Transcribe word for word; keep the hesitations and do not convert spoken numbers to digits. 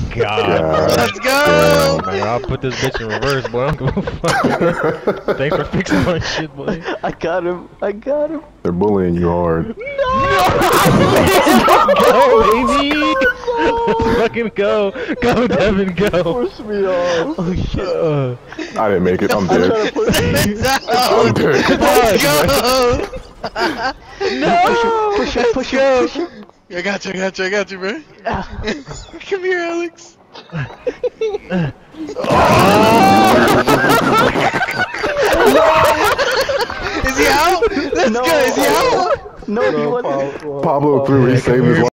God. Let's go! Man, I'll put this bitch in reverse, boy. I don't give a fuck. Thanks for fixing my shit, boy. I got him. I got him. They're bullying you hard. Go, baby! Let's fucking go! Go, Devin, go! Push me off. Oh shit. Uh, I didn't make it. I'm I'm dead. trying to push you. I'm dead. Let's go! no! Push him. Push him. Push him. I got you, I got you, I got you, bro. Come here, Alex. Is he out? Let's No. go, is he out? No, he wasn't. Pablo threw. He saved his life.